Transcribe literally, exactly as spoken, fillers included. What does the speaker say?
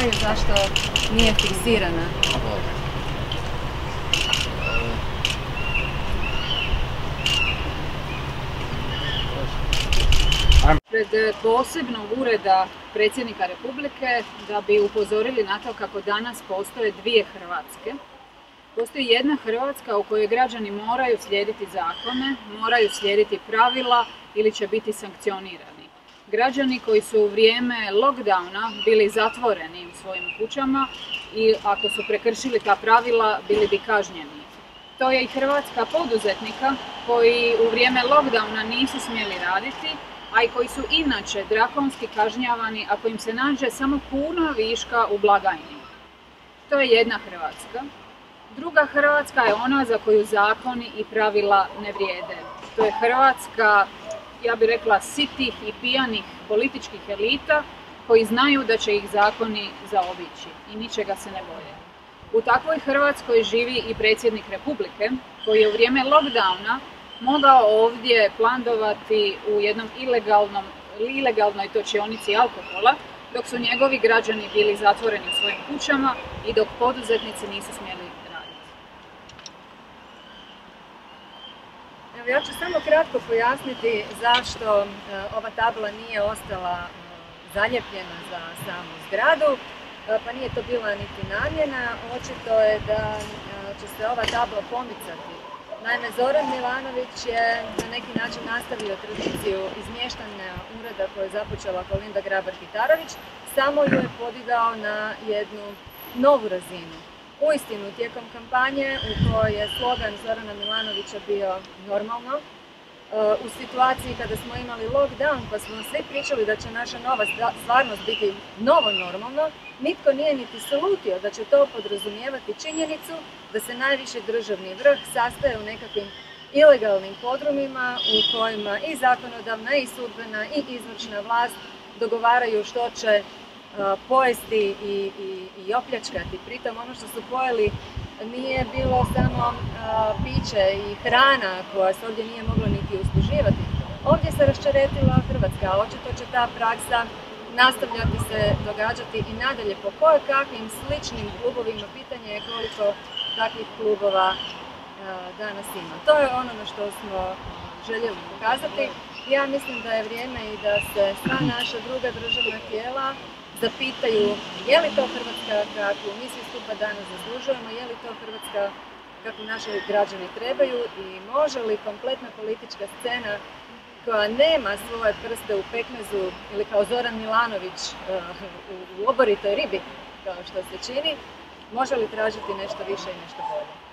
pitaju zašto nije fiksirana. Pred posebnog ureda predsjednika Republike da bi upozorili na to kako danas postoje dvije Hrvatske. Postoji jedna Hrvatska u kojoj građani moraju slijediti zakone, moraju slijediti pravila ili će biti sankcionirani. Građani koji su u vrijeme lockdowna bili zatvoreni u svojim kućama i ako su prekršili ta pravila bili bi kažnjeni. To je i Hrvatska poduzetnika koji u vrijeme lockdowna nisu smjeli raditi, a i koji su inače drakonski kažnjavani ako im se nađe samo kuna viška u blagajni. To je jedna Hrvatska. Druga Hrvatska je ona za koju zakoni i pravila ne vrijede. To je Hrvatska, ja bih rekla, sitih i pijanih političkih elita koji znaju da će ih zakoni zaobići i ničega se ne boje. U takvoj Hrvatskoj živi i predsjednik Republike koji je u vrijeme lockdowna mogao ovdje plandovati u jednom ilegalnom, ilegalnoj točionici alkohola, dok su njegovi građani bili zatvoreni u svojim kućama i dok poduzetnici nisu smjeli raditi. Evo, ja ću samo kratko pojasniti zašto ova tabla nije ostala zalijepljena za samu zgradu, pa nije to bila niti namjena. Očito je da će se ova tabla pomicati. Naime, Zoran Milanović je na neki način nastavio tradiciju izmještanja ureda koju je započela Kolinda Grabar-Kitarović, samo ju je podigao na jednu novu razinu. Uistinu, tijekom kampanje u kojoj je slogan Zorana Milanovića bio normalno, u situaciji kada smo imali lockdown pa smo svi pričali da će naša nova stvarnost biti novo normalno, nitko nije niti slutio da će to podrazumijevati činjenicu da se najviši državni vrh sastaje u nekakvim ilegalnim podrumima u kojima i zakonodavna, i sudbena, i izvršna vlast dogovaraju što će pojesti i, i, i opljačkati. Pritom ono što su pojeli nije bilo samo a, piće i hrana koja se ovdje nije mogla niti usluživati. Ovdje se raščaretila Hrvatska, a očito će ta praksa nastavljati se događati i nadalje po koje kakvim sličnim klubovima. Pitanje je koliko takvih klubova a, danas ima. To je ono na što smo željeli pokazati. Ja mislim da je vrijeme i da se sva naša druga državna tijela zapitaju je li to Hrvatska kakvu mi svi skupa danas zaslužujemo, je li to Hrvatska kakvu naši građani trebaju i može li kompletna politička scena koja nema svoje prste u pekmezu ili kao Zoran Milanović u oboritoj ribi, kao što se čini, može li tražiti nešto više i nešto bolje.